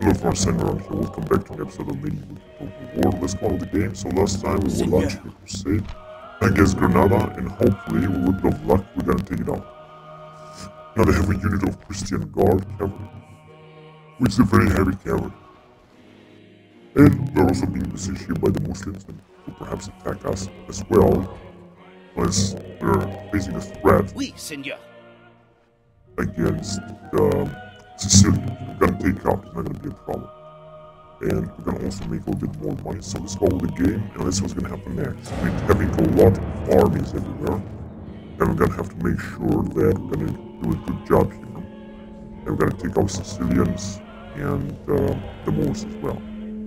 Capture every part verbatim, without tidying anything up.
Hello from Senor here, welcome back to an episode of Legendoftotalwar. Let's follow the game. So last time we were launching a crusade against Granada, and hopefully with a little bit of luck we're gonna take it out. Now they have a unit of Christian Guard cavalry, which is a very heavy cavalry. And they're also being besieged here by the Muslims and will perhaps attack us as well, as we're facing a threat Oui, Senor. against the Sicilians. We're gonna take out, it's not gonna be a problem. And we're gonna also make a little bit more money, so let's follow the game and let's see what's gonna happen next. We're having a lot of armies everywhere, and we're gonna have to make sure that we're gonna do a good job here. And we're gonna take out Sicilians and uh, the Moors as well.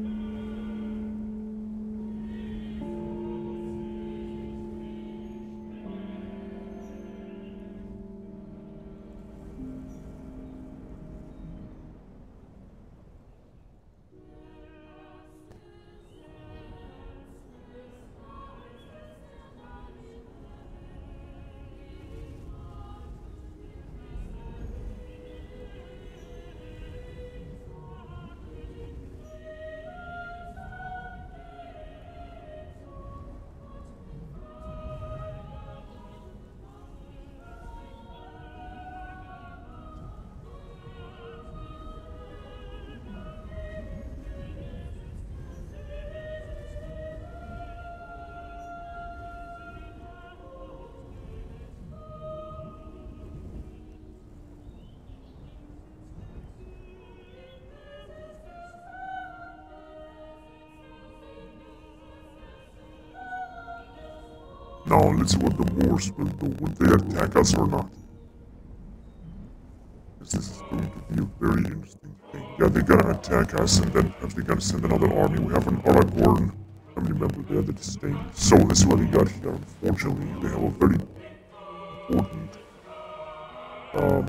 Now let's see what the Moors will do. Will they attack us or not? Because this is going to be a very interesting thing. Yeah, they're gonna attack us and then perhaps they're gonna send another army. We have an Aragorn family member there that is staying. So this is what they got here. Unfortunately, they have a very important um,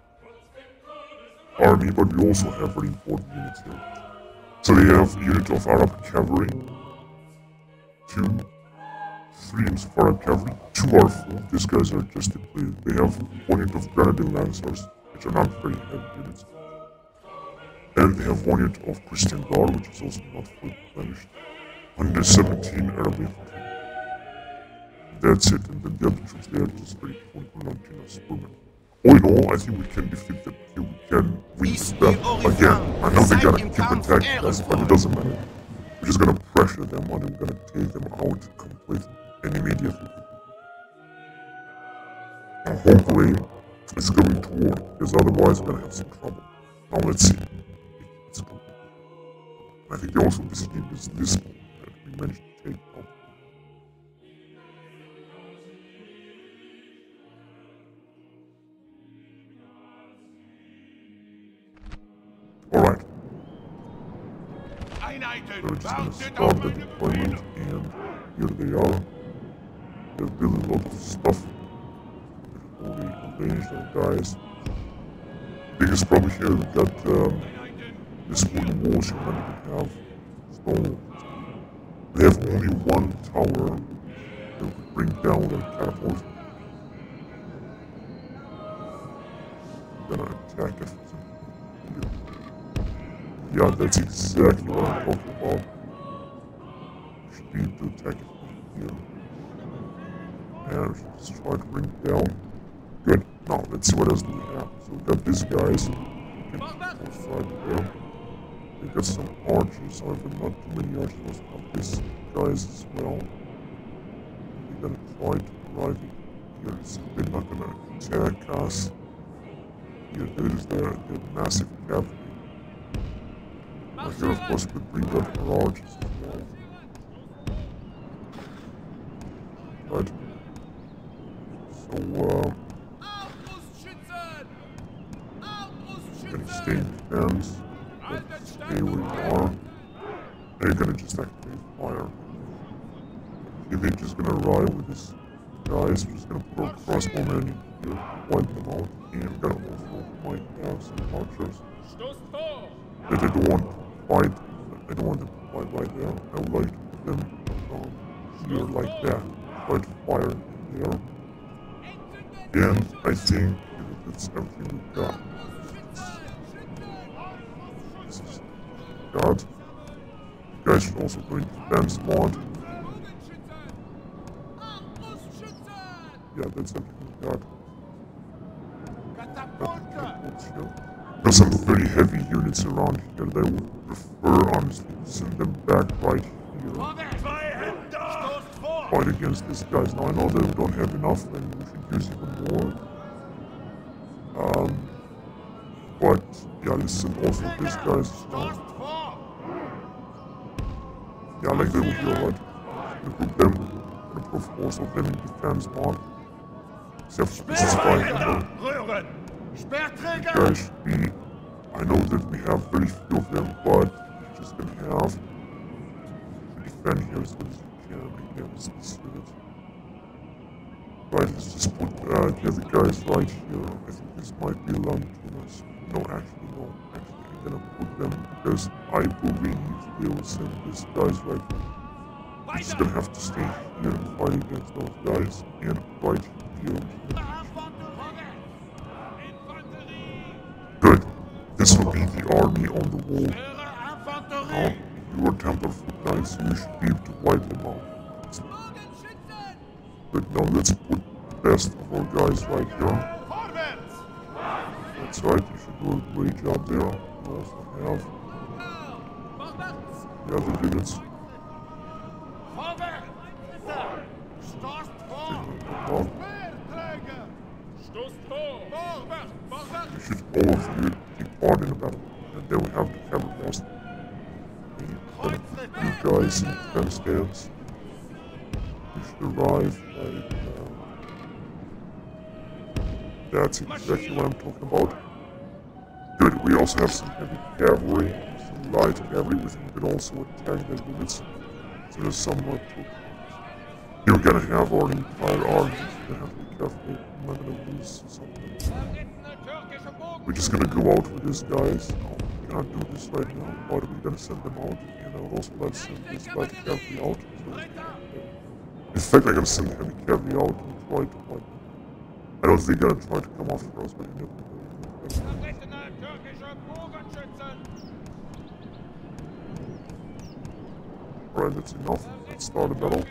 army, but we also have very important units here. So they have a unit of Arab cavalry, two streams of Arab cavalry, two are full. These guys are just depleted. They have one unit of Grenadier Lancers, which are not very heavy units. And they have one unit of Christian Guard, which is also not fully replenished. one hundred seventeen Arab infantry. That's it, and then the other troops they are just very poor. All in all, I think we can defeat them here. We can win this battle again. I know they're gonna keep attacking us, but it doesn't matter. We're just gonna pressure them and we're gonna take them out completely and immediately. And hopefully it's going to work, because otherwise we're gonna have some trouble. Now let's see. It's going. I think they also basically this this one that we managed to take out. Alright. So we're just gonna start the deployment, and here they are. They're building a lot of stuff. All the arranged guys. Biggest problem here, we got um, this wooden walls you wanted to have stone. They have only one tower that we could bring down with a catapult. We're gonna attack it. Yeah, that's exactly what I'm talking about. We should be able to attack it from here. And we should just try to bring it down. Good. Now, let's see what else do we have. So we got these guys. We can both sides there. We got some archers, however, not too many archers. We also have these guys as well. We're gonna try to arrive here. So they're not gonna attack us. Here, there is their, their massive cavalry. Now here, of course, we could bring up our archers as well. Right. So, uh... we're gonna stay in defense. Stay where we are. They're gonna just activate fire. If they're just gonna arrive with these guys, we're just gonna put our crossbowmen in here, wipe them out, and we're gonna also might have some archers. But I don't want to fight, I don't want them to fight right there. I would like to put them um, here like that. Try to fire in there. And I think that's everything we've got. This is guys should also go into defense mod. Yeah, that's everything we got. There's some very heavy units around here that I would prefer, honestly, to send them back right here. Fight against these guys. Now I know that we don't have enough and we should use even more. Um, but yeah, let's send also these guys now. Yeah, like they would be alright. I'm gonna put them, I'm gonna put most of them in defense mod. Except for this is fine, you know. The guys should be, I know that we have very few of them, but we're just gonna have to defend here as good as we can against this unit. Right, let's just put uh, the other guys right here. I think this might be long too much. No, actually, no. Actually, I'm gonna put them because I believe we will send these guys right here. We're just gonna have to stay here and fight against those guys. And right here. Good. This will be the army on the wall. Now, you are Temple Foot Knights, so you should be able to wipe them out. But now let's put the best of our guys right here. That's right, you should do a great job there. You also have the other units. You should all of you take part in the battle, and then we have the camera master. You guys in defense stance. You should arrive like uh, that's exactly what I'm talking about. Good, we also have some heavy cavalry, some light cavalry, which we can also attack their units. So there's some more to. You're gonna have our entire army, so you have to be careful. I'm not gonna lose something. We're just gonna go out with these guys. No, we cannot do this right now, but we're gonna send them out. And I would also like to send this light cavalry out. So in fact, I'm gonna send heavy cavalry out and try to fight them. I don't think they're gonna try to come after us, but you never know. Alright, that's enough. Let's start a battle.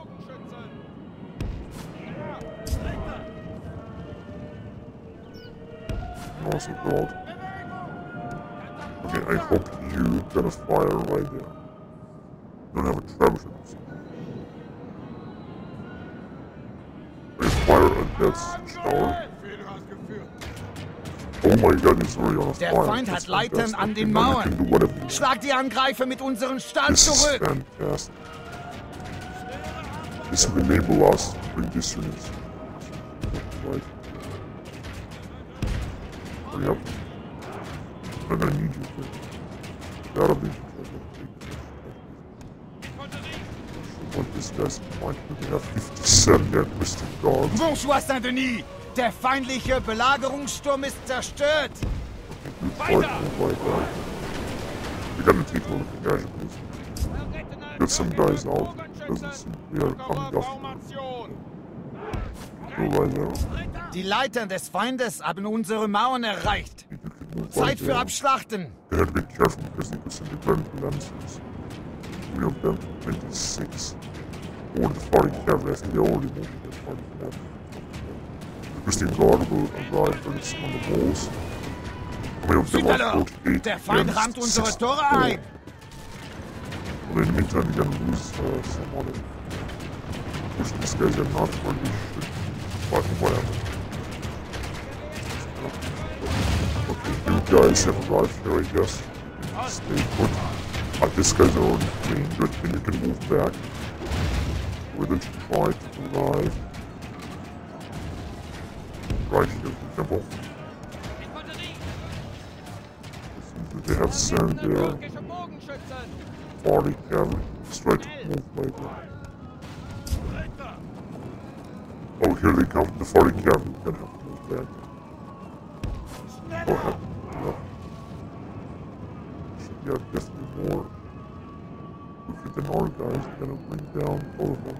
And also go out. Okay, I hope you're gonna fire right there. You don't have a trebuchet. Fire at that tower. Oh my God, he's already on Der fire. Feind hat Leitern an den Okay, Mauern. Schlag die Angreifer mit unserem Stahl zurück. Fantastic. This will enable us to bring these units. Right. Hurry up. I'm gonna need you to get out of these. What this guy's point, we have fifty-seven dead Christian guards. Bonsoir Saint-Denis! Der feindliche Belagerungssturm ist zerstört! Okay, good fight, good fight, we gotta take a look at the guys, please. Get some guys out. Doesn't seem we are coming off. Go right there. Die Leitern des Feindes haben unsere Mauern erreicht. Zeit für Abschlachten! They had to be careful because they could send the grand lancers. Three of them, twenty-six. Or the forty cavalry, I think they already moved the forty cavalry. The Christian Guard will arrive on the walls. How many of them are forty-eight? Der Feind rammt unsere Tore ein! Well, in the meantime, we're gonna lose uh, some of them. Which these guys are not where they should be. But whatever. Okay, you guys have arrived here, I guess. Stay put. Uh, this guy's already clean, good, then you can move back. Where they should try to arrive. Right here, for example. They have sand there. forty cavalry. Let's try to move right there. Oh, here they come. The forty cavalry. We're gonna have to move back. Go ahead. Yeah. Should get definitely more. Look at the our guys. We're gonna bring down all of them.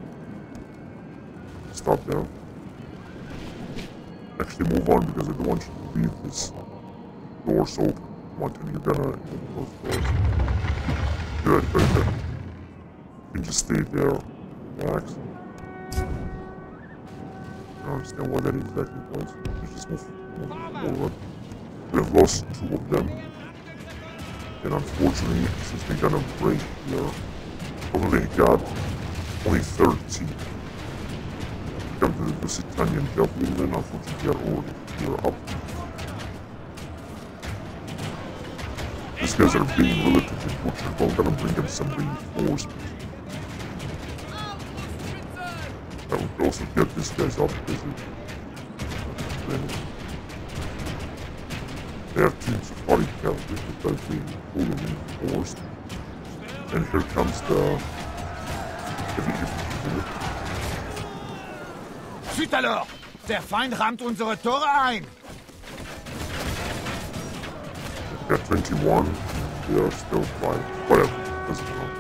Stop there. Actually, move on because I don't want you to leave this doors open. Come on, you're gonna close the doors. Good, very good. You can just stay there, relax. I don't understand why that exactly was. Let's just move, move forward. We have lost two of them. And unfortunately, since we got a break here, probably got only thirteen. Come to the Lusitanian Javelin, and unfortunately they are already here up. These guys are being relatively butchered, but I'm gonna bring them some reinforcements. I would also get these guys up because they, they have two safari cavalry that are being fully reinforced. And here comes the heavy infantry. Züt alors! Der Feind rammt unsere Tore ein! Got twenty-one. They are still fine. Whatever. Doesn't matter.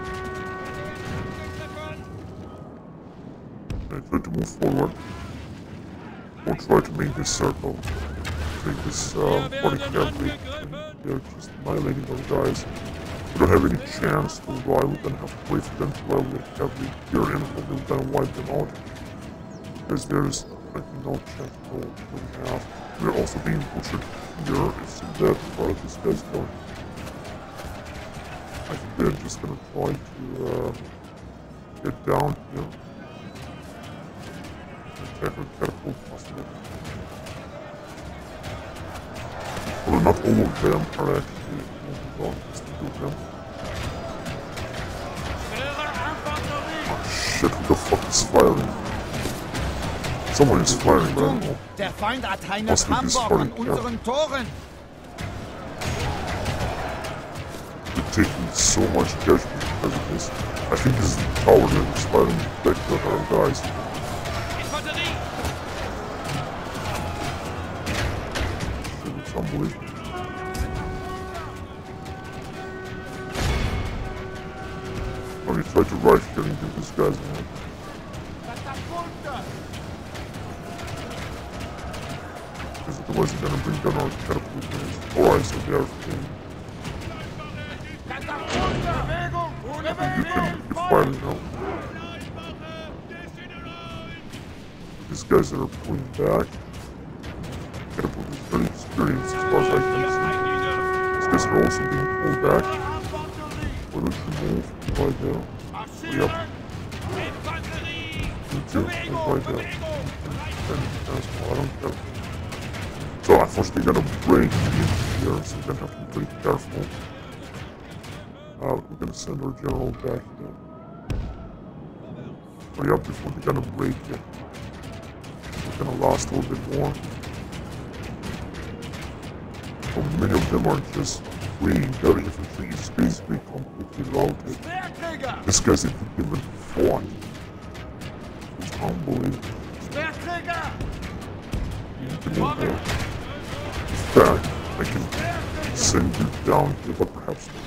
I try to move forward. Or try to make this circle. Take this uh, body cavalry. They're just annihilating our guys. We don't have any chance to ride. We're gonna have to wait for them to ride with the cavalry here and hopefully we're gonna wipe them out. Because there's like no chance at all that we have. We're also being butchered here. It's that part of this guy's going. I think they're just gonna try to uh, get down here. Attack with catapult possible. Well, not all of them are actually moving on, just a few of them. Oh shit, who the fuck is firing? Someone is firing, but I don't know. Der Feind hat Heinrich Hamburg an unseren Toren. They're taking so much casualty because of this. I think this is the tower that is firing back to our guys. Shit, it's unbelievable. Oh, you tried to right here and give these guys a hand. Otherwise they're gonna bring down our catapult guys. Alright, so they are fleeing. You can you're firing now. These guys that are pulling back. Catapult is very experienced as far as I can see. These guys are also being pulled back. Why don't you move right there? Hurry up. You too, move right there. I don't care. So unfortunately they're gonna break in here, so we're gonna have to be pretty careful. Uh, we're gonna send our general back here. Hurry up before they're gonna break it. We're gonna last a little bit more. So many of them are just fleeing. Their infantry is basically completely routed. This guy's even even fought. It's unbelievable. You can move there. Back. I can send you down here, but perhaps not.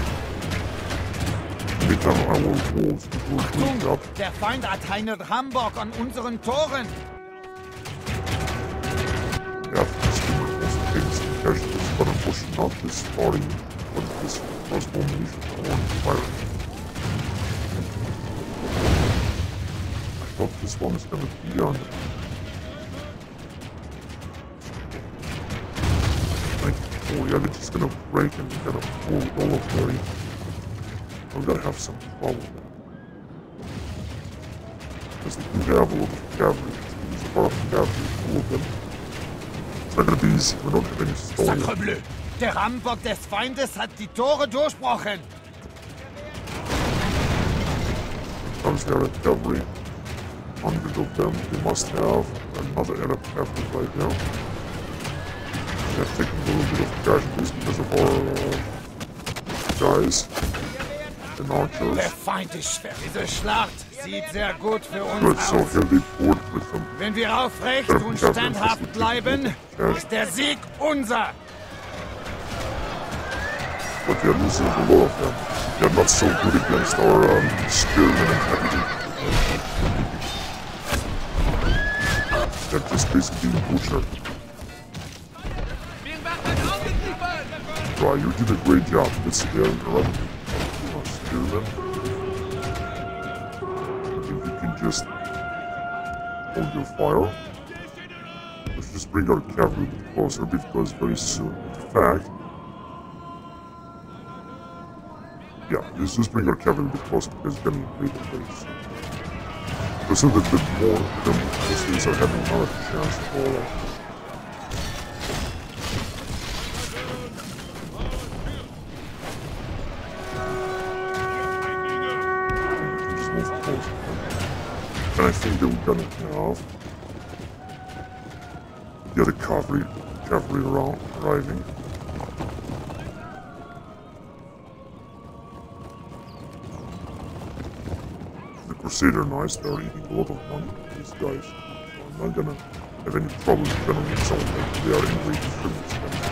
Anytime I will hold the group up. Der Feind hat Heinrich Hamburg an unseren Toren. Yeah, this team will also take some casualties, but unfortunately not this starting, but this first formation I want to fire. I thought this one is gonna be on. Oh yeah, they're just gonna break and they're gonna pull all of their... I'm gonna have some trouble there. Because they do have a lot of cavalry. There's a lot of cavalry, all of them. It's not gonna be easy, we don't have any stone. Sacre bleu! Der Rambock des Feindes hat die Tore durchbrochen. Sometimes they are at cavalry. Hundred of them, they must have another Arab cavalry right now. We have taken a little bit of casualties because of our uh, guys and archers. Der Feind ist schwer. Diese Schlacht sieht sehr gut für uns Good, so aus. here they poured with them. Wenn wir aufrecht und standhaft bleiben, ist der Sieg unser. But they're losing a lot of them. They're not so good against our um, spearmen and heavy. They're just basically being butchered. Right, you did a great job. Let's see, they're running. spearmen. I think you can just hold your fire. Let's just bring our cavalry a bit closer because very soon, in fact, yeah, let's just bring our cavalry a bit closer because it's gonna invade them very soon. So that the more the Muslims are having another chance for uh, just move closer. And I think that we're gonna have the other cavalry cavalry around arriving. Crusader knights, they're eating a lot of money, these guys. So I'm not gonna have any trouble defending with someone like they are in great distributes.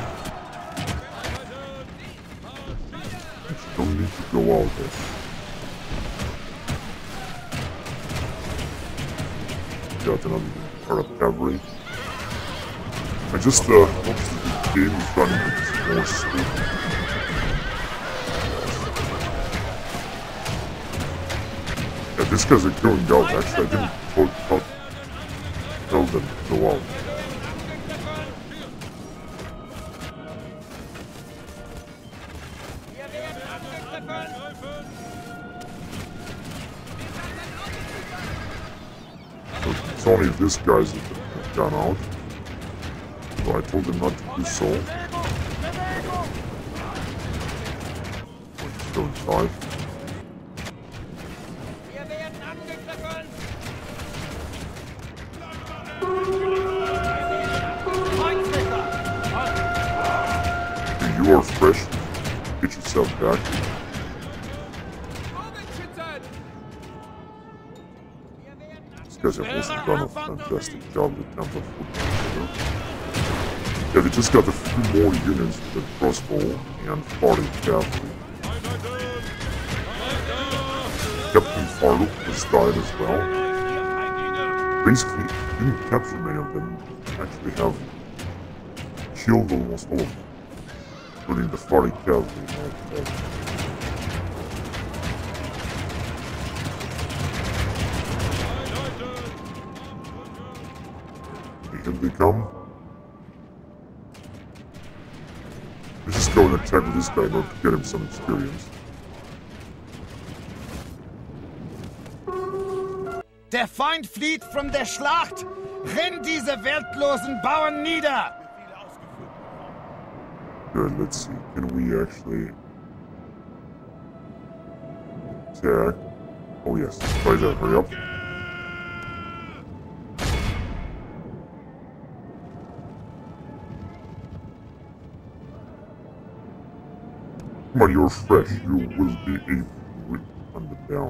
You don't need to go out there. Got another Arab cavalry. I just uh, noticed that the game is running with more speed. Yeah, these guys are going out. Actually, I didn't tell, tell, tell them to go out. So it's only these guys that have gone out. So I told them not to do so. Let's go inside. You are fresh. Get yourself back. These guys have also done a fantastic job with Temple Foot. Yeah, they just got a few more units with the crossbow and forty cavalry. Captain Farloop has died as well. Basically, didn't capture many of them. Actually have killed almost all of them. Including the forty cavalry. Here they come. Let's just go and attack with this guy in order to get him some experience. Der Feind flieht von der Schlacht! Renn diese weltlosen Bauern nieder! Good, let's see. Can we actually attack? Oh yes, try that, hurry up. Come on, you're fresh. You will be able to hunt them down.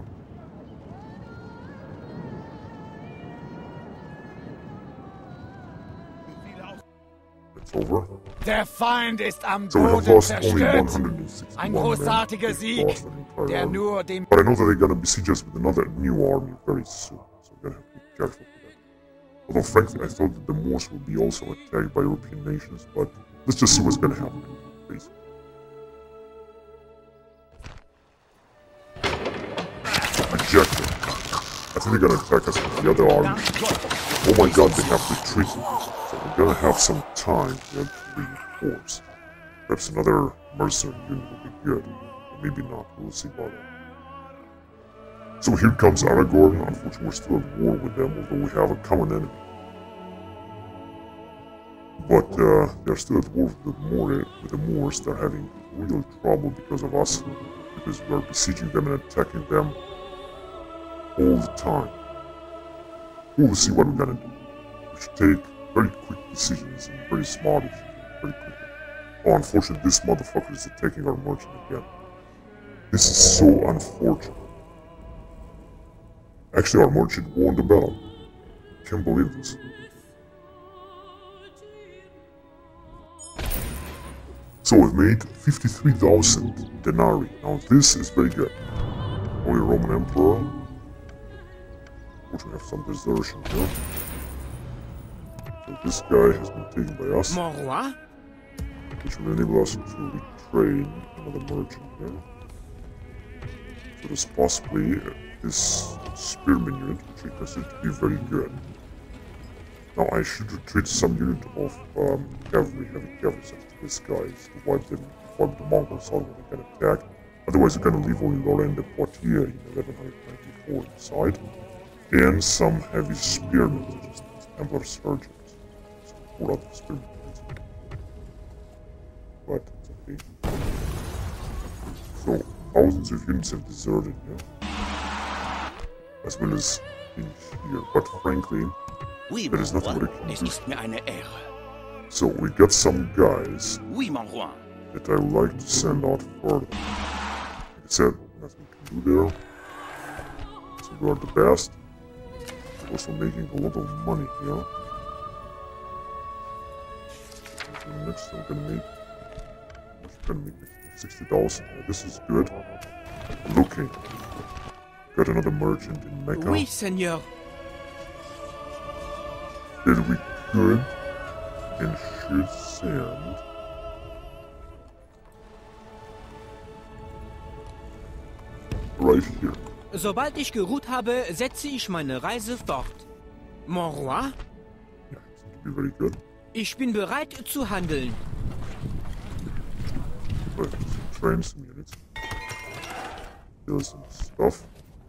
It's over. Der Feind ist am So we have Boden lost only one zerstört. hundred sixty-one Ein men. großartiger We've Sieg, lost an entire der army. nur dem... But I know that they're gonna besiege us with another new army very soon, so we're gonna have to be careful for that. Although frankly, I thought that the Moors will be also attacked by European nations, but let's just see what's gonna happen, please. Objective. I think they're gonna attack us with the other army. Oh my god, they have retreated. So we're gonna have some time to actually reinforce. Perhaps another mercenary unit will be good. Or maybe not, we'll see about that. So here comes Aragorn. Unfortunately, we're still at war with them, although we have a common enemy. But uh, they're still at war with the, Moor, with the Moors. They're having real trouble because of us, because we're besieging them and attacking them all the time. We'll see what we're gonna do. We should take very quick decisions and very smart decisions very quickly. Oh, unfortunately, this motherfucker is attacking our merchant again. This is so unfortunate. Actually, our merchant won the battle. Can't believe this. So we've made fifty-three thousand denarii. Now this is very good. Holy Roman Emperor. Which we have some desertion here. So this guy has been taken by us. Which will enable us to retrain another merchant here. But as possibly uh, this spearman unit, which I consider to be very good. Now I should retreat some unit of um, cavalry, heavy cavalry, such as this guy, to wipe them, wipe the Mongols out when they can attack. Otherwise, you're gonna leave only Lorraine de Poitiers in eleven ninety-four inside, and some heavy spearmen, such as these Templar Sergeants. So four other spearmen. But it's okay. So thousands of units have deserted here, as well as in here. But frankly, Oui, there is mon nothing roi, what I can es do. ist mir eine Ehre. So we got some guys Oui, mon roi. that I would like to send out further. Like I said, nothing to do there. So we are the best. We're also making a lot of money here. So next I'm gonna make, I'm gonna make sixty thousand. This is good. Looking. Got another merchant in Mecca. Oui, Seigneur. That we could and should send. Right here. Sobald ich geruht habe, setze ich meine Reise fort. Mon roi, Yeah, it seems to be very good. ich bin bereit zu handeln. But train some units. Kill some stuff.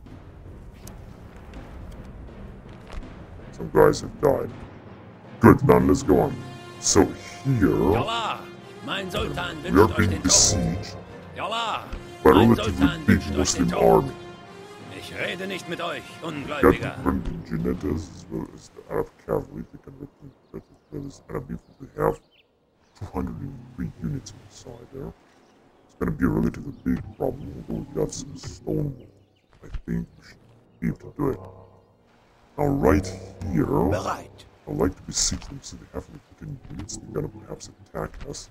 Some guys have died. Good, then let's go on. So here, Jalla, mein Sultan we are wünscht euch being den Tod. besieged Jalla, by a mein relatively Sultan big wünscht euch den Muslim Tod. army. Ich rede nicht mit euch, Got Ungläubiger. Brandon Genettas as well as the Arab cavalry. They can represent as well as Arab people. They have two hundred three units inside there. It's going to be a relatively big problem, although we got some stone walls. I think we should be able to do it. Now right here, Bereit. I'd like to besiege them so they have fifteen units. They're going to perhaps attack us.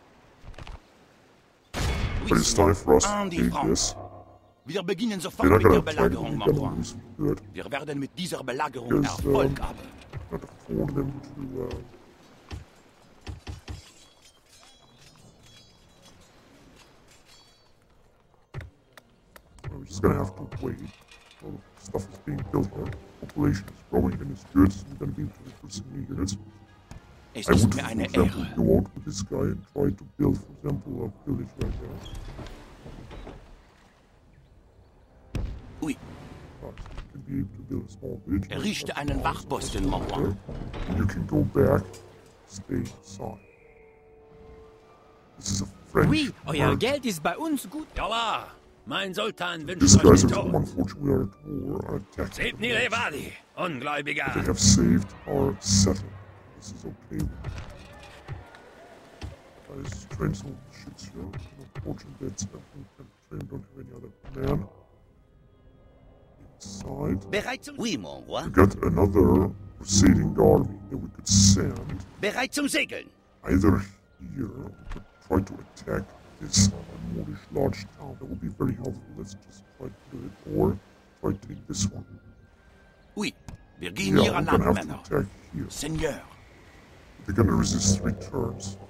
Oui, But it's time for us An to die take Front. this. Wir beginnen They're sofort not mit going der to attack, Belagerung, they're mon going to roi. lose good. Wir werden mit dieser Belagerung Because, um, Erfolg haben. Not afford them to uh, we're just gonna have to wait. A lot of stuff is being built here. Population is growing and it's good, so we're gonna be able to recruit some new units. Es I ist would, mir for eine example, Ehre. go out with this guy and try to build, for example, a village right there. Oui, But you can be able to build a small village. errichte einen Wachposten, mon roi. There. And you can go back, stay inside. This is a French Oui, euer merchant. Geld ist bei uns gut. Jalla, mein Sultan These wünscht euch guys den are Tod. unfortunately are at war, are attacking. Seht nie Levadi, They Ungläubiger. have saved our settlement. This is okay. Guys, train some shits here. Unfortunately, that's we can train, don't have any other man. Inside. Bereit zum... Oui, mon roi. We got another crusading army that we could send Bereit zum Segeln. either here. We could try to attack this Moorish large town. That would be very helpful. Let's just try to do it. Or try to take this one. Oui, wir gehen Yeah, hier we're an gonna Land, have to Männer. attack here. Seigneur. They're gonna resist three turns.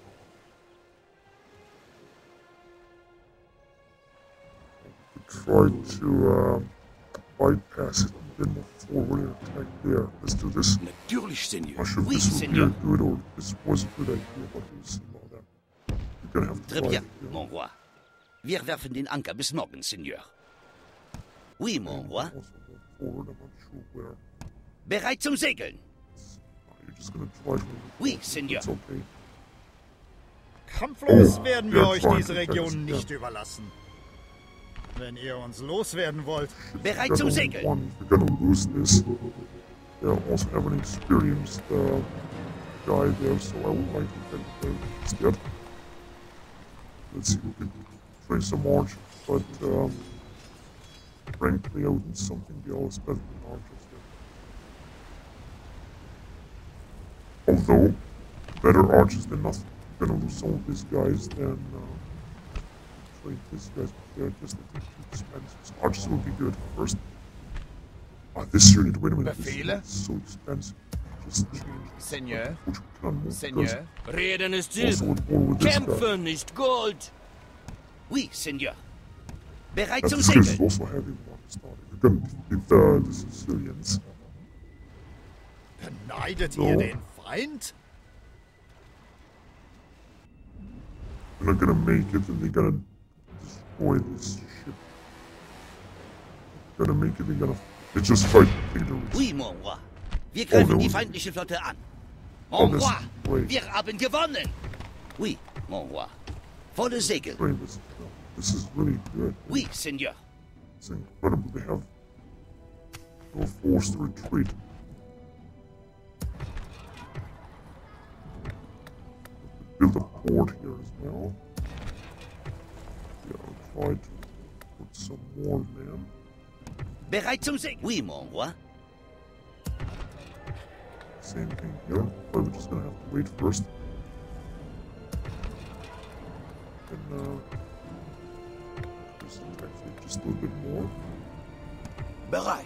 We try to um, bypass it and then move forward and attack there. Let's do this. Natürlich, Seigneur. Not sure if Oui, this would be a Seigneur. good or this was a good idea, but we'll see about that. We're gonna have to Très try bien, it here. mon roi. Wir werfen den Anker bis morgen, Seigneur. Oui, mon roi. Also go forward, I'm not sure where. Bereit zum Segeln. Uh, you're just gonna try to. Oui, Seigneur. It's okay. Kampflos Oh, werden wir ja, euch Freunde, diese das Region ist- nicht überlassen. Wenn ihr uns loswerden wollt, Bereit We're zum gonna Segeln. one, We're gonna lose this. They also have an experienced uh, guy there, so I would like to get him instead. Let's see, we can train some archers, but um, frankly, I would need something else better than archers there. Although, better archers than nothing. We're gonna lose some of these guys, then uh, train these guys, but they're just a bit too expensive. So archers will be good first. Ah, this unit, wait a minute, this Befehle? unit is so expensive. Just change this. Seigneur. Which we cannot move Seigneur. Reden ist because Silber. also at war with this guy. Kämpfen ist Gold. Oui, Seigneur. Bereit Uh, zum this case is Segeln. also heavy one. It's not. If you can defeat the, the Sicilians, Beneidet So. ihr den Feind? they're not gonna make it, and they're gonna destroy this ship. They're gonna make it. They're gonna. They just fight victories. Oui, mon roi. Wir greifen no. die feindliche Flotte an. Oh, Mon das roi, ist great. wir haben gewonnen. Oui, mon roi. Volle Segel. Train this. This is really good. Oui, Seigneur. It's incredible. They have no forced retreat. Build a port here as well. Yeah, I'll try to put some more land. Bereit zum Segeln. Oui, mon roi. Same thing here, but we're just gonna have to wait first. And uh, just actually just a little bit more. Bereit.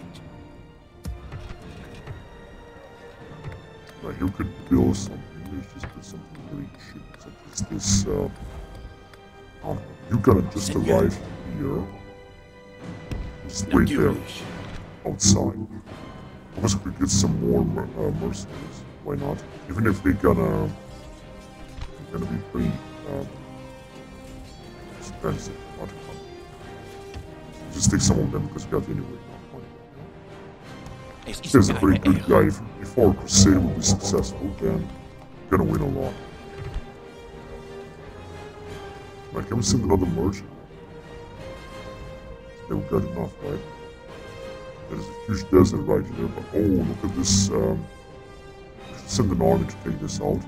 Right, you could build something. There's just there's something really cheap, such as this. Uh, um, you gotta just arrive here. Just wait there Natürlich. outside. Unless we get some more mer- uh, mercenaries, why not? Even if they're gonna, they're gonna be pretty um, expensive. Not fun. Just take some of them because we have anyway enough money right now. Es ist He's a mir pretty eine good Ehre. guy. If, if our Crusader will be successful, then we're gonna win a lot. Right, can we send another merchant? Yeah, we got enough, right? There's a huge desert right here, but oh, look at this. Um, we should send an army to take this out.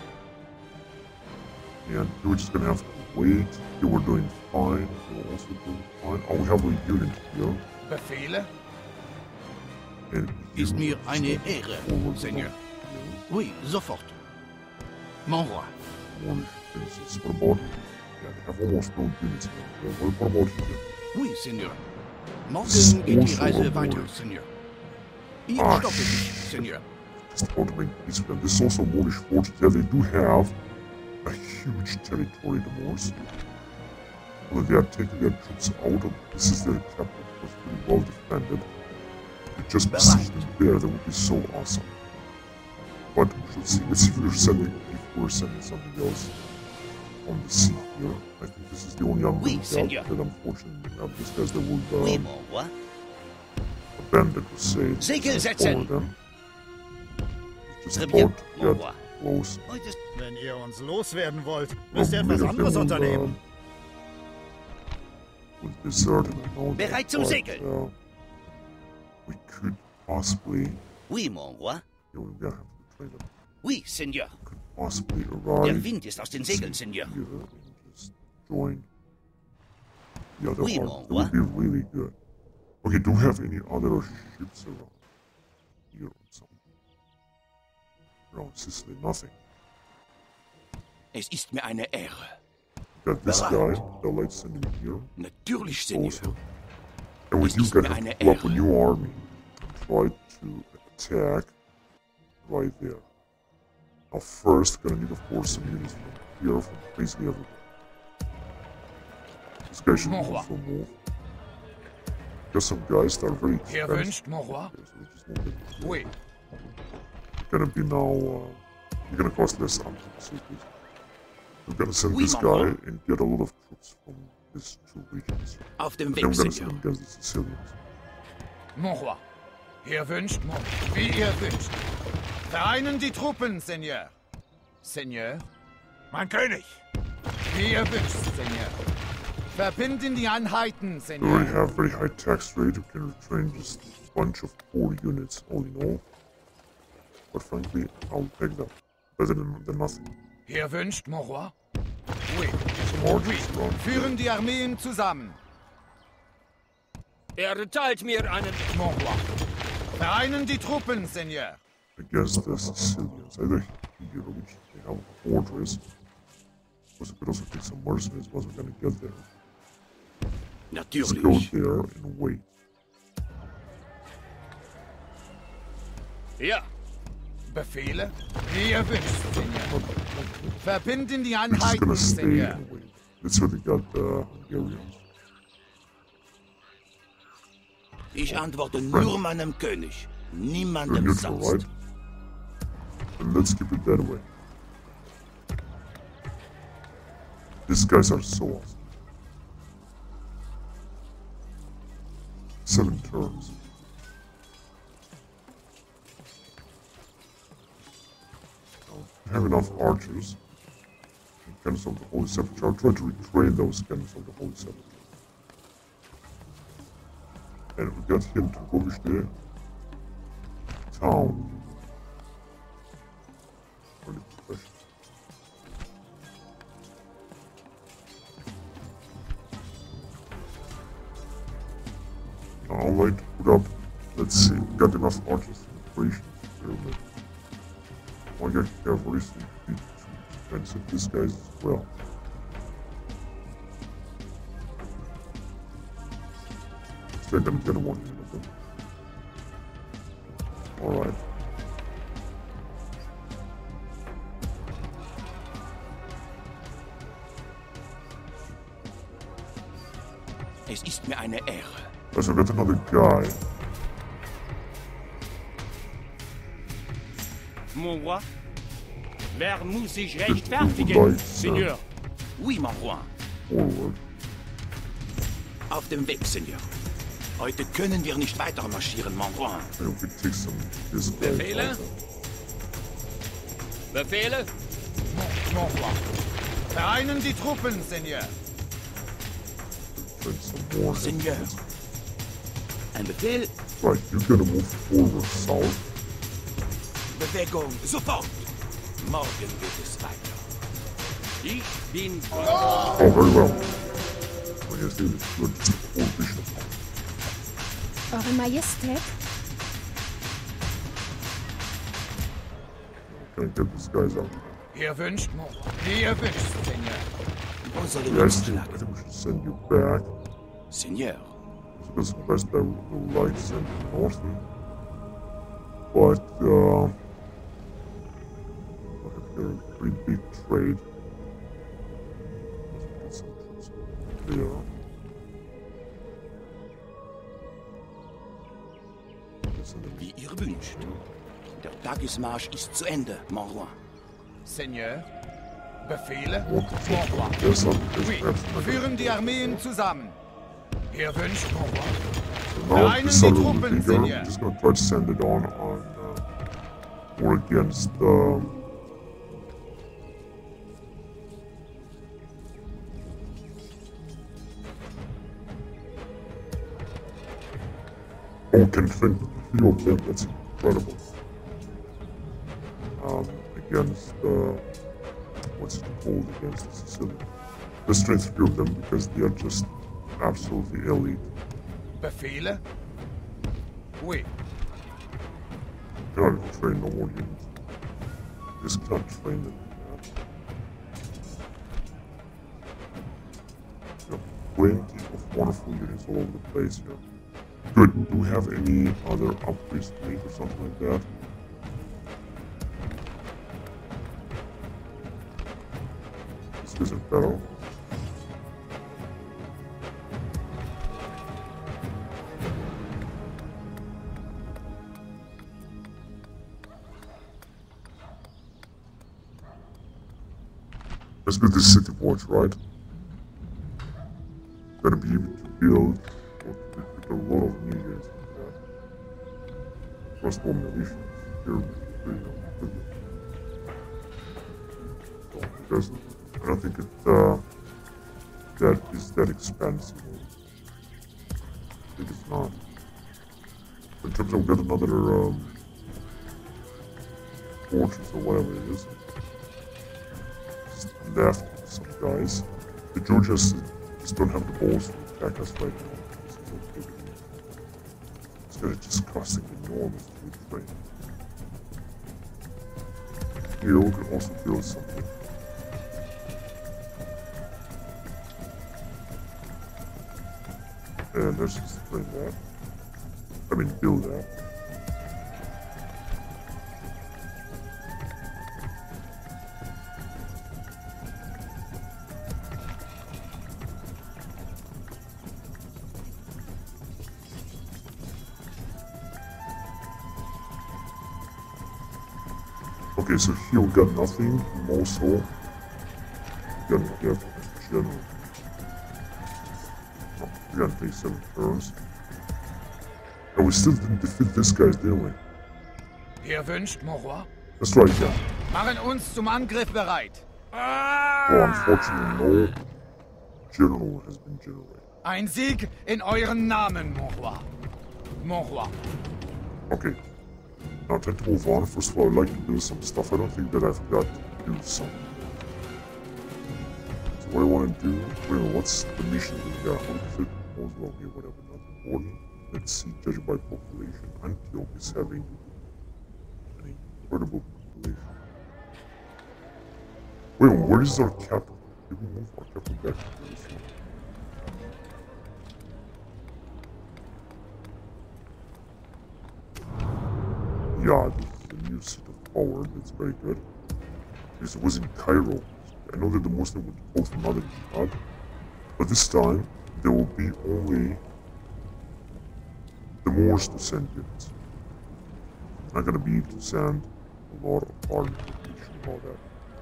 And we're just gonna have to wait. Here we're doing fine. We're also doing fine. Oh, we have a unit here. Befehle? And Ist mir eine here, Ehre, forward Seigneur. here. Oui, sofort. Mon roi. More defenses. What about? Yeah, they have almost no units here. What what about here? Oui, Seigneur. Das Morgen geht die ist Reise also weiter, wohl. Seigneur. Ich Ah, stoppe dich, Seigneur. Just about to make peace with them. This is also Moorish fortress. Yeah, they do have a huge territory, the Moors. Although they are taking their troops out of this is their capital, it was pretty well defended. If just besiege them there, that would be so awesome. But we should see. Let's see if we're sending if we're sending something else on the sea here. I think this is the only army Oui, we Seigneur. got that unfortunately we have these guys that would Oui, uh, mon roi. abandon the crusade. Segel Just setzen. follow them. Just Très bien, about to mon get roi. close. Heute ist Wenn ihr uns loswerden wollt, Well, müsst ihr etwas many of anderes them would, unternehmen. um, would desert, and I know that, Bereit zum but, Segeln. uh, we could possibly, Oui, mon roi. yeah, we're gonna have to train them. Oui, Seigneur. Could possibly Der arrive Wind ist aus den Segeln, Seigneur. here and just join the other Oui, army. mon That would be really good. Okay, do we have any other ships around here or something? Around Sicily, nothing. Es ist mir eine Ehre. Got this guy, Bereit. the light sending here. Natürlich, Seigneur. Also, and we Es do ist gotta mir eine pull up a Ehre. new army and try to attack right there. Now first, gonna need of course some units from here, from basically everywhere. This guy should Mon roi. also move. Got some guys that are very Ihr expensive. wünscht, mon roi? Okay, so we just move it here. Oui. Gonna be now, uh, you're gonna cost less arms. So please. We're gonna send Oui, this mon guy roi. and get a lot of troops from these two regions. Auf dem And then Weg, we're gonna send Seigneur. them against the Sicilians. Mon roi. Ihr wünscht, mon Wie ihr wünscht. Vereinen die Truppen, Seigneur. Seigneur. Mein König. Wie ihr wünscht, Seigneur. Verbinden die Einheiten, We already Seigneur. have very high tax rate. We can retrain just a bunch of poor units all in all. But frankly, I'll take that. Better than, than nothing. Ihr wünscht, mon roi? Oui. Some archers around here. Führen die Armeen zusammen. Erteilt mir einen... Mon roi. Vereinen die Truppen, Seigneur. Against the Sicilians. Either here, which they have a fortress. Of course, we could also take some mercenaries once we're gonna get there. Just go Natürlich. there and wait. Ja. Befehle? Wie ihr wünscht, Seigneur. Verbinden die We're just gonna Einheiten, stay Seigneur. and wait. That's where they got the Hungarians. Ich antworte Friend. nur meinem König, You're niemandem neutral, sonst. right? And let's keep it that way. These guys are so awesome. Seven turns. Now, have enough archers. And cannons of the Holy Sepulchre. I'll try to retrain those cannons of the Holy Sepulchre. And we got him to push the town. Really professional. Now, I'd like to put up, let's see, we got enough archers and operations. I got cavalry, so we need to defensive these guys as well. They're gonna get one unit of them. Alright. Es ist mir eine Ehre. There's a bit another guy. Mon roi? Wer muss sich rechtfertigen, Right, Seigneur? Oui, mon roi. Forward. Auf dem Weg, Seigneur. Heute können wir nicht weiter marschieren, mon roi. And we take some of this guy. Befehle? out. Befehle? Mon roi. Vereinen die Truppen, Seigneur. Train some more. Seigneur. Ein Befehl, Right, you're gonna move forward south. Bewegung, sofort. Morgen geht es weiter. Ich bin... Oh, very well. When you see this, you're just a poor bishop. Eure Majestät? Can't get these guys out. Ihr wünscht, Mon roi. Wie ihr wünscht, Seigneur. Wo sollen Yeah, wir I uns think, I schlagen? think we should send you back. Seigneur, It's best that we would like to send you northward. But, uh... we have here a pretty big trade. Let's get some troops there. Let's send them wie ihr wünscht. Der Tagesmarsch ist zu Ende, mon roi. Seigneur. Befehle? What the Mon fuck? roi. There's some... there's Oui. perhaps like a- Führen die Armeen zusammen. Ihr wünscht, Mon roi. So now Vereinen this die are a little Truppen, bit bigger. Seigneur. I'm just gonna try to send it on on uh, or against um, oh, can defend three of them. That's incredible. Um, against uh, what's it called? Against the Sicilian. The strength three of them because they are just absolutely elite. Befehle? Oui. Cannot train no more units. Just can't train them. Yeah. Plenty of wonderful units all over the place here. Good. Do we have any other upgrades to make or something like that? This isn't better. Let's build this city watch, right? Gotta be able to build or to put a lot of new units into that. Plus more militia. Here, pretty good. So, because I don't think it uh, that is that expensive. I think it's not. In terms of get another um, fortress or whatever it is. Left some guys. The Georgians just don't have the balls to attack us right now. This is okay. Instead of just costing enormous food trade. Here we can also build something. And let's just train that. I mean build that. Okay, so here we got nothing. Also, we got get general. Oh, we got twenty-seven turns. And we still didn't defeat this guy, didn't we? Ihr wünscht, mon roi? That's right, yeah. Machen uns zum Angriff bereit. Oh, unfortunately, no general has been generated. Ein Sieg in euren Namen, mon roi. Mon roi. Okay. Now time to move on. First of all, I'd like to do some stuff. I don't think that I forgot to do something. So what I want to do, wait a minute, what's the mission that we got? How to fit proposal? Okay, whatever, not important. Let's see, judged by population, Antioch is having an incredible population. Wait, where is our capital? Did we move our capital back to this one? Yeah, this is a new seat of power, that's very good. This was in Cairo. I know that the Muslim would call for another jihad, but this time there will be only the Moors to send units. I'm not gonna be able to send a lot of army information about that.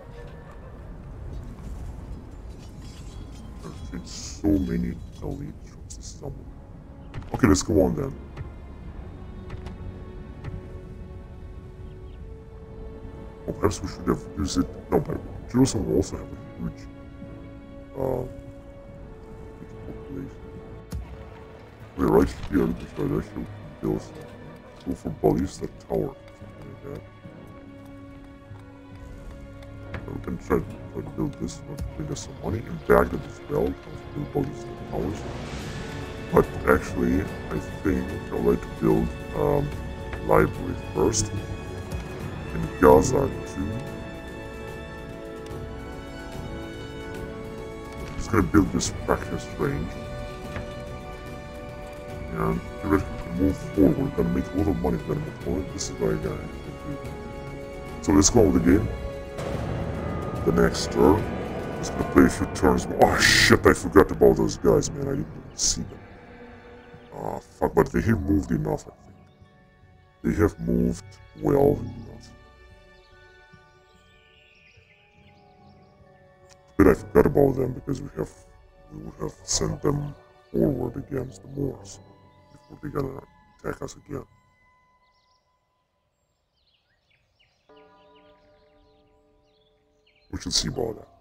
There's been so many elite troops, this is unbelievable. Okay, let's go on then. Or perhaps we should have used it. No, but Jerusalem will also have a huge, uh, huge population. We're right here, this right here, we can build, go for Ballista Tower, something like that. So we can try to, try to build this, to bring us some money. In Baghdad as well, build Ballista Towers. But actually, I think I'd like to build um, library first. In Gaza too. I'm just gonna build this practice range. And theoretically we can move forward. We're gonna make a lot of money if we're gonna move forward. This is what I gotta do. So let's go on with the game. The next turn. Just gonna play a few turns. Oh shit, I forgot about those guys, man. I didn't even see them. Ah, fuck, but they have moved enough, I think. They have moved well enough. But I forgot about them because we have we would have sent them forward against the Moors before they're gonna attack us again. We should see about that.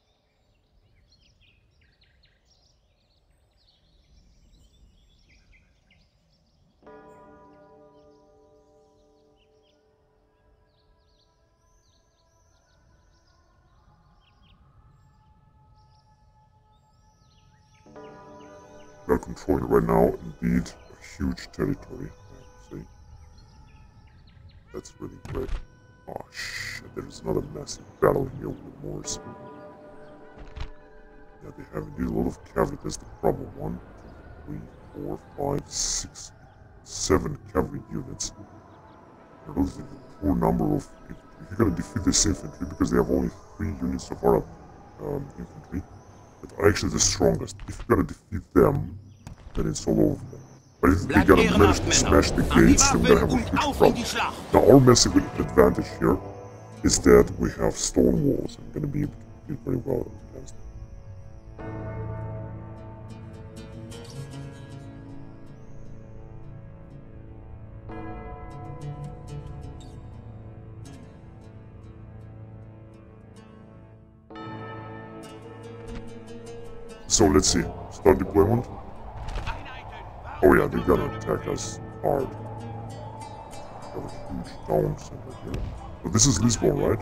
We are controlling right now, indeed, a huge territory, I have to say. That's really great. Oh shit, there is another massive battle here with the Moors. Yeah, they have indeed a lot of cavalry, that's the problem. One, two, three, four, five, six, seven cavalry units. And those are the poor number of infantry. If you're gonna defeat this infantry, because they have only three units of Arab um, infantry, that are actually the strongest. If you're gonna defeat them, then it's all over them. But if they're gonna manage to smash the gates, then we're gonna have a huge problem. Now our massive advantage here is that we have stone walls and we're gonna be able to compete very well against them. So let's see. Start deployment. Oh yeah, they're gonna attack us hard. We have a huge town center here. So this is Lisbon, right?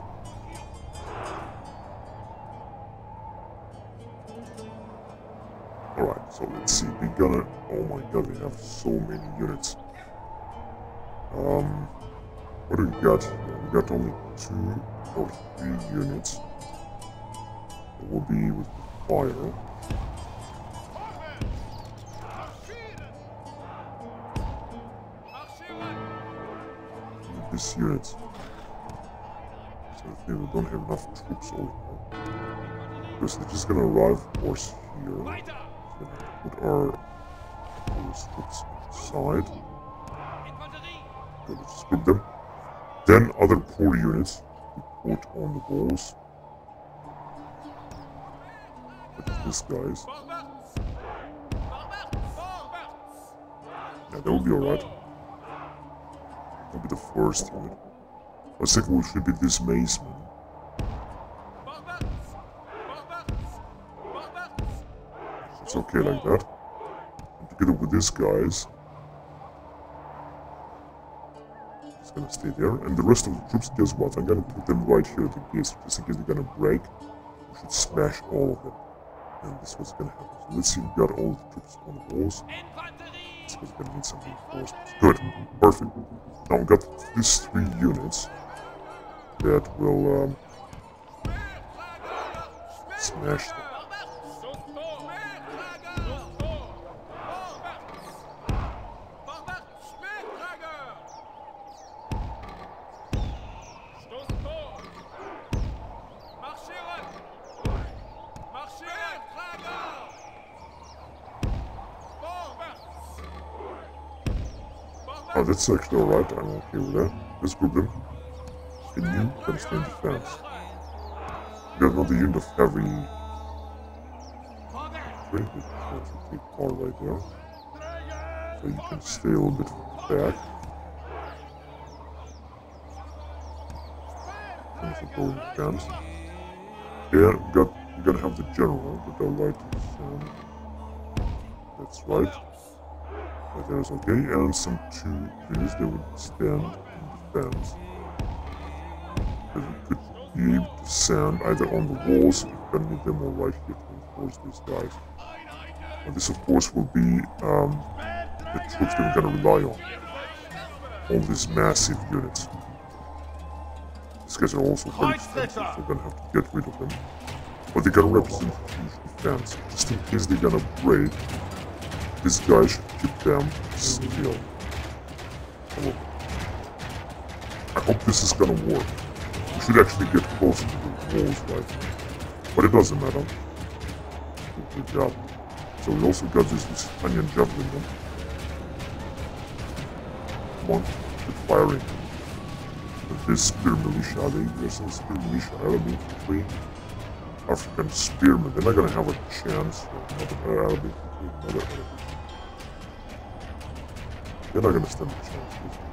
Alright, so let's see. They're gonna... Oh my god, they have so many units. Um... What do we got here? We got only two or three units. It will be with the fire. These units. So I think we don't have enough troops over here. Because they're just gonna arrive, of course, here. So we have to put our, our troops aside. Good, just put them. Then other poor units put on the walls. Like this, guys. Yeah, that will be alright. That'll be the first unit. I think we should be this mazeman. It's okay like that. And together with these guys, it's gonna stay there. And the rest of the troops, guess what? I'm gonna put them right here at the gates, just in case they're gonna break. We should smash all of them. And this is what's gonna happen. So let's see, we got all the troops on the walls. This was gonna need some reinforcements. Good, perfect. Now we got these three units that will um, smash them. Oh, that's actually alright, I'm okay with that. Let's group them. And you can stay in defense. We got another unit of heavy. Very good. So take power right there. So you can stay a little bit back. Also go in defense. Yeah, we got, we're gonna have the general with the right hand. That's right. Right there is okay, and some two units that would stand in defense. That we could be able to stand either on the walls, if we can need them, or right here to enforce these guys. And this, of course, will be um, the troops that we're going to rely on. All these massive units. These guys are also very expensive, so we're going to have to get rid of them. But they're going to represent huge defense, just in case they're going to break. These guys should keep them still. I hope this is gonna work. We should actually get closer to the walls, right? But it doesn't matter. Good job. So we also got this, this onion javelin gun. Come on, good firing. With this spear militia, are they? There's no spear militia, Arabic, three. African spearmen, they're not gonna have a chance. Another Arabic, another Arabic. They're not gonna stand a chance.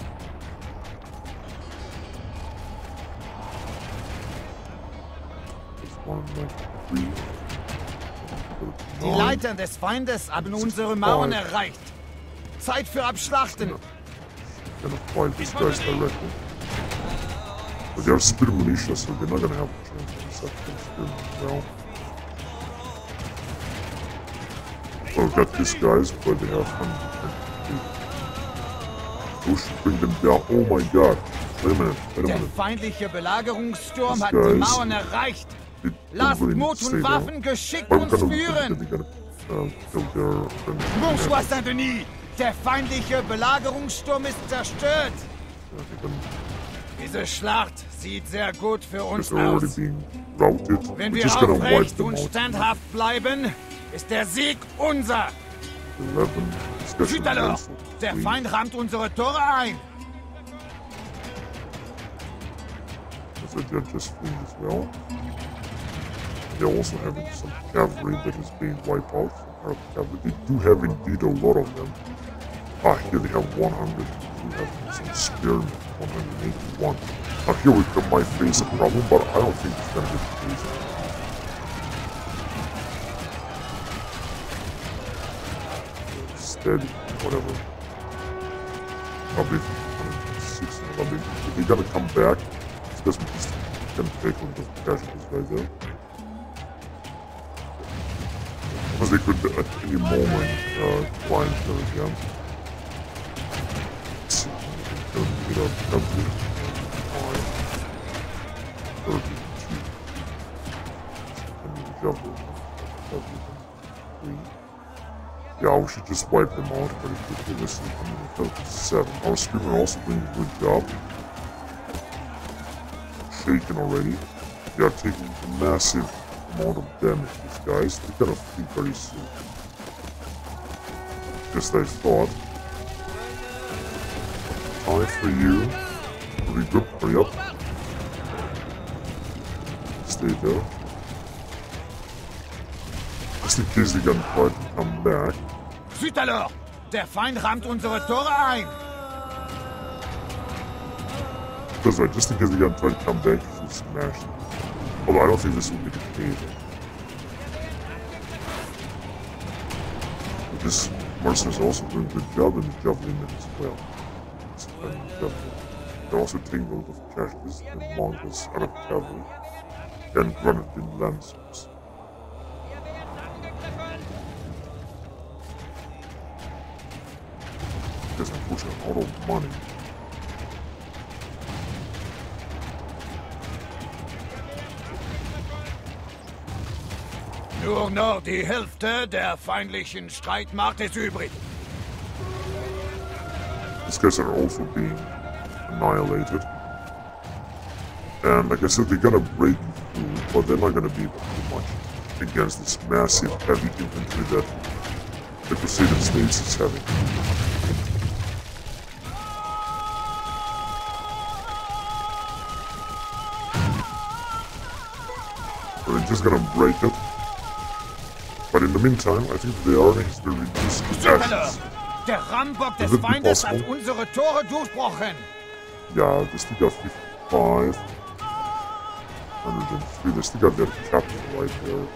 Die Leiter des Feindes haben unsere Mauern erreicht. Zeit für Abschlachten. Gonna fight these guys directly. But they are spear militia, so they're not gonna have a chance to set them spearmen down. So we've got these guys, but they have one hundred twenty. We should bring them down. Oh my god. Wait a minute, wait a Der minute. feindliche Belagerungssturm hat die Mauern erreicht. Lasst Mut und Waffen geschickt uns führen. Bonsoir Saint-Denis. Der feindliche Belagerungssturm ist zerstört. Diese Schlacht sieht sehr gut für uns aus. Wenn wir aufrecht und standhaft bleiben, ist der Sieg unser. Chut alors! Der Feind rammt unsere Tore ein. They're just fleeing as well. They're also having some cavalry that is being wiped out. Arab cavalry. They do have indeed a lot of them. Ah, here they have one hundred. They have some spearmen, one hundred eighty-one. Now here we come, might face a problem, but I don't think it's gonna be the case. Steady, whatever. Probably one hundred sixty, probably. If they gotta come back, it's because we just gonna take on those casualties right there. Because they could at any moment uh, climb there again. Let's see, get up, thirty-two. Yeah, we should just wipe them out pretty quickly. This is thirty-seven. Our spearmen also doing a good job. Shaken already. They are taking a massive amount of damage, these guys. They're gonna flee very soon. Just I thought. Time for you to regroup. Hurry up. stay there. Just in case they can try to come back. Zut alors! Der Feind rammt unsere Tore ein! That's right, just in case they can try to come back, you should smash them. Although I don't think this will be the case. But this mercenary is also doing a good job in the javelin as well. It's defending the javelin. They're also taking a lot of casualties, the Mongols out of cavalry, and grenadine lancers. Because unfortunately, a lot of money. Nur noch die Hälfte der feindlichen Streitmacht ist übrig. These guys are also being annihilated. And like I said, they're gonna break through, but they're not gonna be able to do much against this massive heavy infantry that the Crusader States is having. So they're just gonna break it. But in the meantime, I think the army has been reduced to ashes. Der Rambock des Feindes hat unsere Tore durchbrochen. Yeah, they still got fifty-five. one hundred three. They still got their captain right there.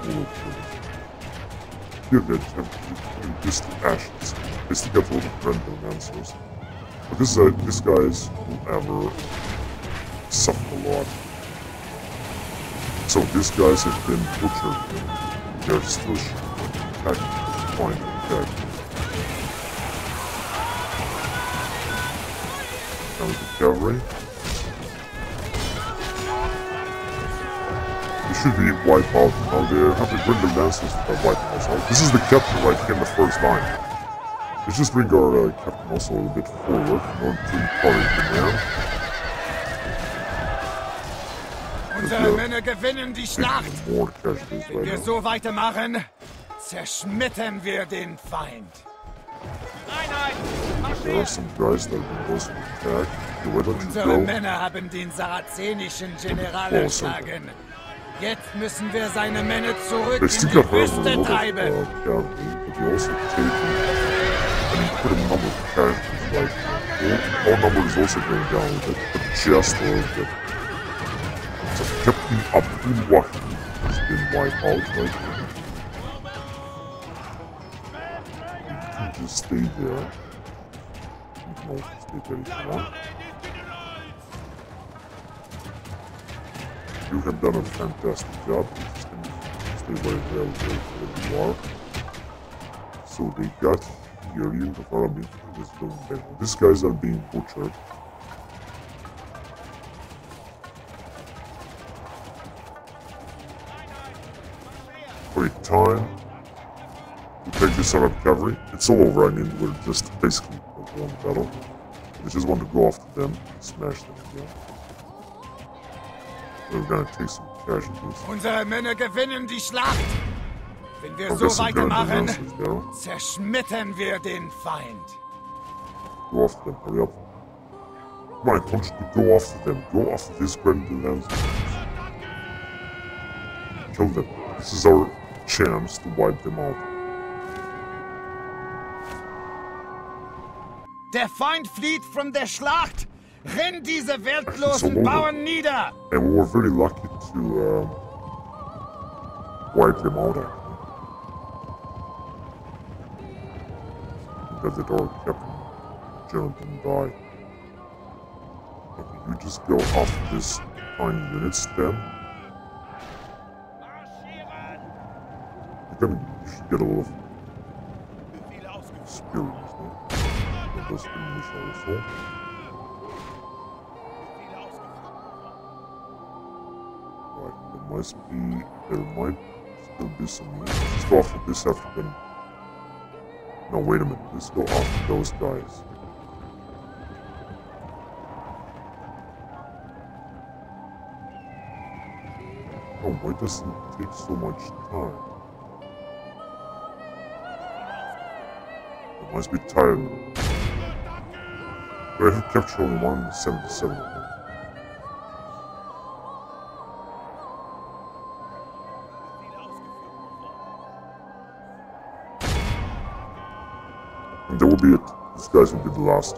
Here they're reduced to ashes. They still got all the Brendel lancers. But this, uh, these guys will ever suffer a lot. So these guys have been butchered. They're still attacking to find them dead. Now with the cavalry. They should be wiped out. Now they have to bring the lancers that are wiped out. This is the captain right here in the first line. Let's just bring our uh, captain also a little bit forward in order to encourage the man. Unsere Männer gewinnen die Schlacht. Wenn wir so weitermachen, zerschmettern wir den Feind. There are some guys that will also attack. Unsere Männer haben den sarazenischen General erschlagen. Jetzt müssen wir seine Männer zurück in die Wüste treiben. Our number is also going down with it, but just a little bit. So Captain Abdul Wahid has been wiped out right here. You can just stay there. You can also stay there if you want. You have done a fantastic job. You just can stay right there where you are. So they got here, even the Arabic is doing better. These guys are being butchered. Great time to take this Arab cavalry. It's all over. I mean, we're just basically won the battle. We just want to go after them, smash them again. We're gonna take some casualties. Unsere Männer gewinnen die Schlacht. Wenn wir so weitermachen, zerschmettern wir den Feind. Go after them, hurry up. Come on, I want you to go after them. Go after this Grendel Lancer. Kill them. This is our chance to wipe them out. Der Feind flieht von der Schlacht. Renn diese wertlosen Bauern nieder. And we were very lucky to um, wipe them out, actually. Because it already kept them. The general didn't die. Okay, you just go after this tiny units then. You're gonna, you should get a lot of experience there. That does initial assault. Right, there must be, there might still be some units. Let's go after this African. No, wait a minute. Let's go after those guys. Oh, why does it take so much time? They must be tired. We have captured only one seventy-seven of them. And that will be it. These guys will be the last.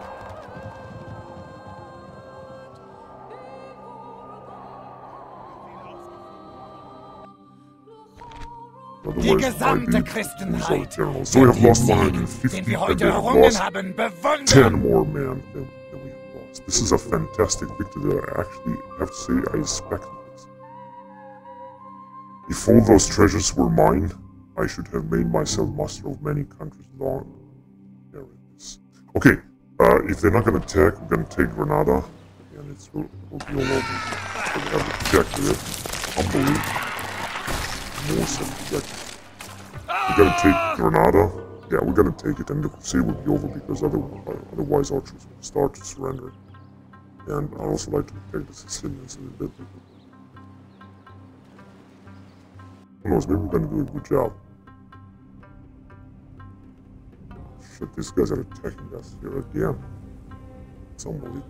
Die gesamte Christenheit, so we have lost one hundred fifty den wir and heute we errungen lost haben, ten bewundern. more men than, than we have lost. This is a fantastic victory that I actually have to say I expected this. If all those treasures were mine, I should have made myself master of many countries long. There it is. Okay, uh, if they're not going to attack, we're going to take Granada, and it's, it will be all over. So we have to check with it. Unbelievable. More subject. We're gonna take Granada. Yeah, we're gonna take it, and the crusade will be over because otherwise, otherwise our troops will start to surrender. And I'd also like to protect the Sicilians a little bit. Who knows? Maybe we're gonna do a good job. Shit, these guys are attacking us here again. It's unbelievable.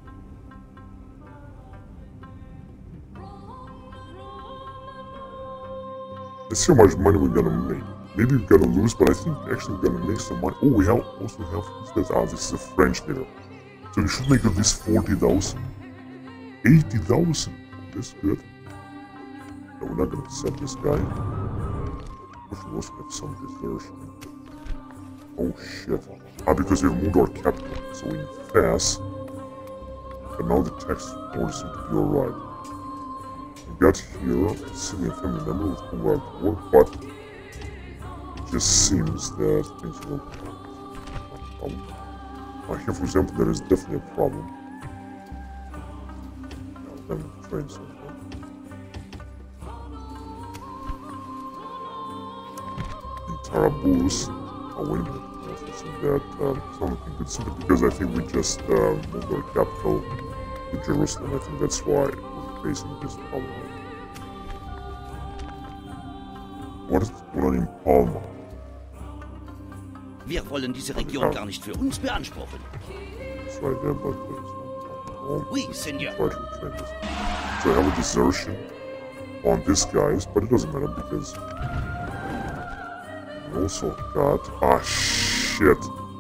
Let's see how much money we're gonna make. Maybe we're gonna lose, but I think actually we're gonna make some money. Oh, we have also have who's that? Ah, this is a French leader. So we should make at least forty thousand. eighty thousand. This is good. No, we're not gonna accept this guy. We should also have some desertion. Oh shit. Ah, because we have moved our capital. So we need fast. But now the tax orders seem to be alright. We got here a Sicilian family member with whom we have to work, but it just seems that things will not a problem. Uh, here, for example, there is definitely a problem. Now we're gonna train someone. In Tarabulus. Oh, wait a minute. I also think that um, it's not looking good simply because I think we just uh, moved our capital to Jerusalem. I think that's why we're facing this problem. What is going on in Palma? Wir wollen diese Region gar nicht für uns beanspruchen. It's right there, but there's no problem. Oui, Seigneur. Try to retrain this. So I have a desertion on this guys, but it doesn't matter because we also got ah shit.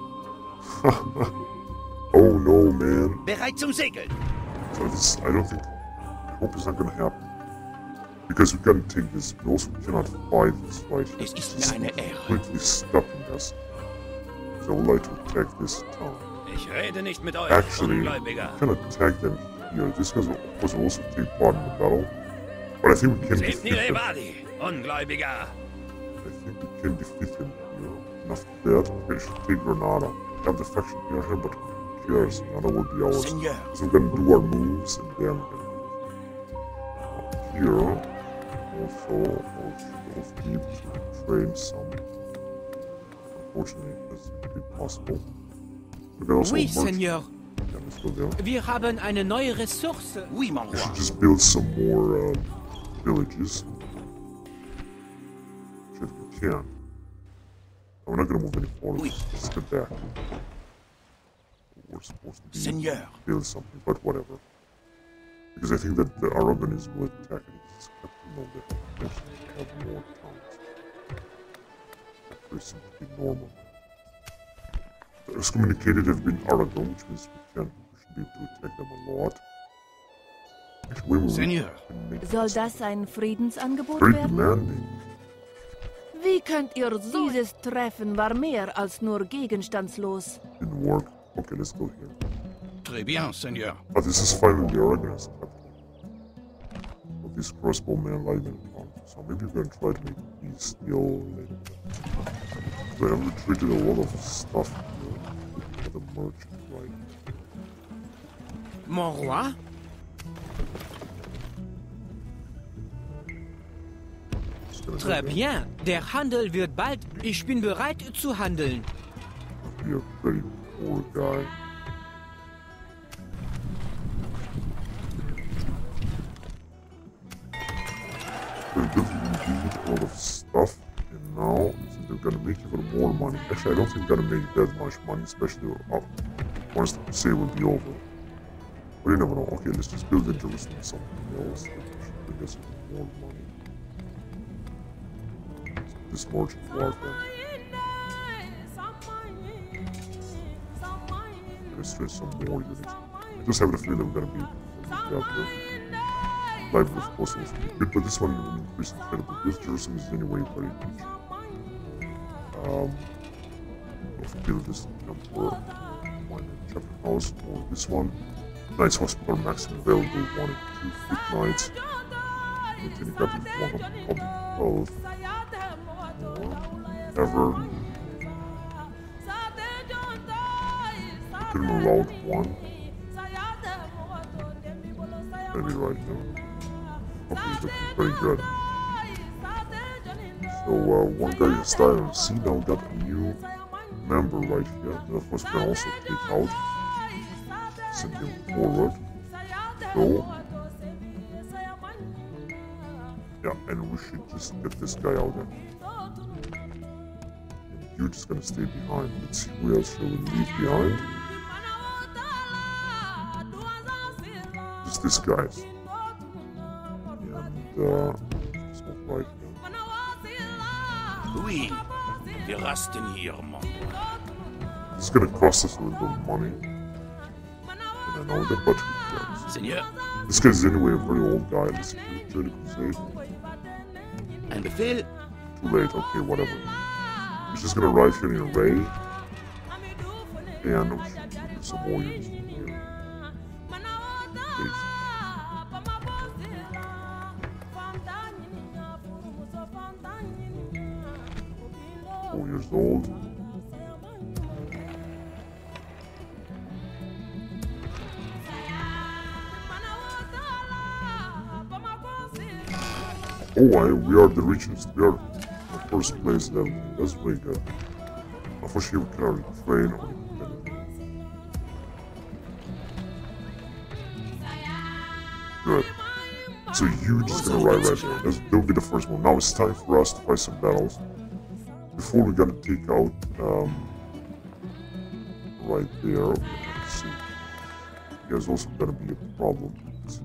Oh no, man. Bereit zum Segeln. So this, I don't think. I hope it's not gonna happen. Because we gotta take this. We also cannot fight this right here. Es ist mir eine Ehre. Completely stopping us. So I would like to attack this town. Ich rede nicht mit euch, Actually, we Ungläubiger. can attack them here. This guy was also take part in the battle. But I think we can Seht defeat mir them. Levadi, Ungläubiger. I think we can defeat them here. Enough of that. We should take Granada. We have the faction here, here, but who cares? Granada will be ours. Seigneur. So we're gonna do our moves and then we're gonna move. Here. Also, also need to train some. Unfortunately, that's not be possible. We can also Oui, merge. Seigneur. Yeah, let's go there. Wir haben eine neue Ressource. Oui, mon We roi. should just build some more uh, villages. If we can. We're not gonna move any forward. Oui. Let's get back. We're supposed to be Seigneur. build something, but whatever. Because I think that the Aragonese will attack it. It's no, they actually have more towns. They seem to be normal. The excommunicated have been Aragon, which means we can we should be able to attack them a lot. Actually, when we Seigneur. can make Soll this das ein Friedensangebot very werden? demanding. Wie könnt ihr so... Dieses Treffen war mehr als nur gegenstandslos. Didn't work. Okay, let's go here. Très bien, Seigneur. But this is finally the Aragonese capital. Of this crossbowman lying in town. So maybe we're gonna try to make peace still later. So I have retreated a lot of stuff here for the merchant, right? Mon roi? Just gonna Très go there. bien. Der Handel wird bald. Ich bin bereit zu handeln. Be a very poor guy. They definitely need a lot of stuff, and now since they're gonna make even more money. Actually, I don't think they're gonna make that much money, especially up once the crusade will be over. But you never know. Okay, let's just build in Jerusalem something else that should bring us even more money. This merchant warfare. gonna stretch some more units. I just have a feeling we're gonna be able to live of course was good, but this one will increase incredible. This Jerusalem is anyway very huge. Um, let's build this number one chapter house or this one. Knights Hospital maximum available one and two fit knights. Maintaining capital one of public health. Ever. Criminal round one. Maybe right now. Okay, looking very good. So uh, one guy is starting to see now got a new member right here. And of course we can also take out. Send him forward. So yeah, and we should just get this guy out there. And you're just gonna stay behind. Let's see who else shall we leave behind. Just this guy. And uh just move right here. Oui, wir rasten hier, Mann. It's gonna cost us a little bit of money. And I know that, but who cares? Seigneur. This guy's anyway a very old guy. Let's join the Crusade. Ein Befehl? Too late, okay, whatever. He's just gonna arrive here in a ray. And we should do some more units from here. Base. Four years old. Oh, I, we are the richest. We are the first place level. That's very good. Unfortunately, we cannot train or anything. Good. So you just gonna ride right there. That's, that'll be the first one. Now it's time for us to fight some battles. Before we're gonna take out um, right there. Let's see. There's also gonna be a problem.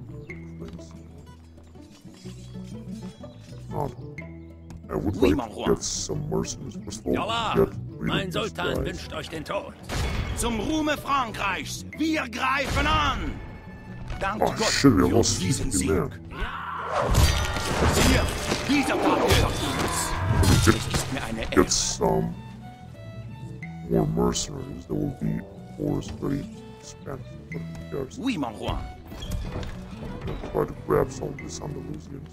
Not. I would Oui, like to get some mercenaries. First of all, Ja, get rid mein of these Sultan guys. wünscht euch den Tod. Zum Ruhme Frankreichs, wir greifen an! Dank Oh Gott shit, we für lost diesen fifty Sieg. men. Siehe, dieser Tag gehört uns. Get, Es ist mir eine Ehre. get some more mercenaries. That will be, of course, very expensive. But who cares? Oui, mon roi. I'm gonna try to grab some of these Andalusians.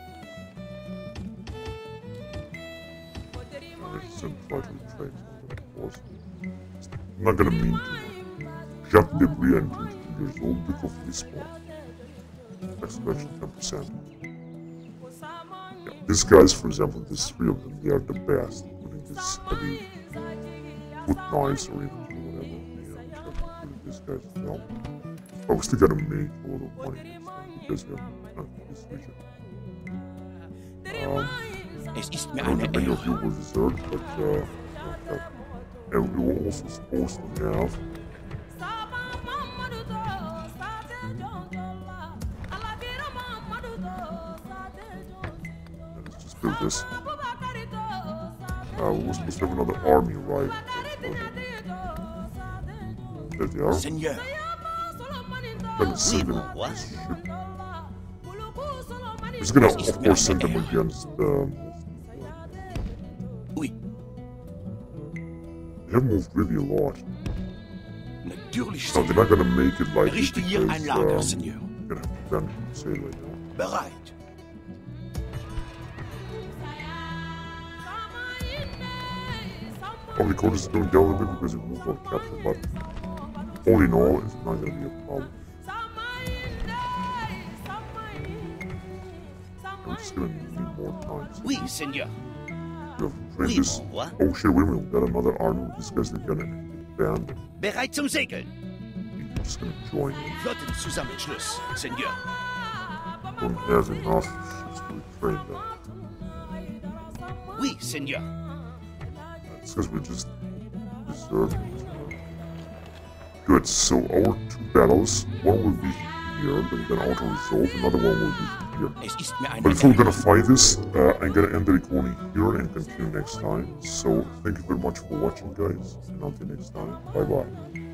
And try to retrain some of them, of course. I'm not gonna mean too much. Jacques Debris and twenty-two years old, Duke of Lisbon. Exclamation ten percent. Yeah, these guys, for example, these three of them, they are the best. Putting this heavy foot knives or even whatever. You know, we have to put these guys as well. But we still gotta make a lot of money next time because we have not in this region. Um, Es ist mir I don't eine know many of you Ehre. will desert, but uh, not that. And we were also supposed to have. Let's just build this. Uh, we were supposed to have another army arrive. There they are. Seigneur, Gonna send them mon roi. this ship. We're just gonna, of course, send them against um, oui, they have moved really a lot. natürlich, No, they're Seigneur. not gonna make it like this Richte hier ein because Lager, um, Seigneur. we're gonna have to ban Crusader right now. Bereit. Probably Codes is going down a little bit because we moved our capital, but all in all, it's not gonna be a problem. We're just gonna need more time. So Oui, Seigneur. we have to train Oui, this. mon roi. Oh shit, wait a minute, we got another army. These guys are gonna ban them. Bereit zum Segeln. You're just gonna join them. Flottenzusammenschluss, Seigneur. Don't have enough ships to train them. Oui, Seigneur. It's because we're just deserving. Good, so our two battles, one will be here, then we're gonna auto-resolve, another one will be here. Es ist mir eine But if we're Ehre. gonna fight this, uh, I'm gonna end the recording here and continue next time. So thank you very much for watching, guys, and until next time, bye bye.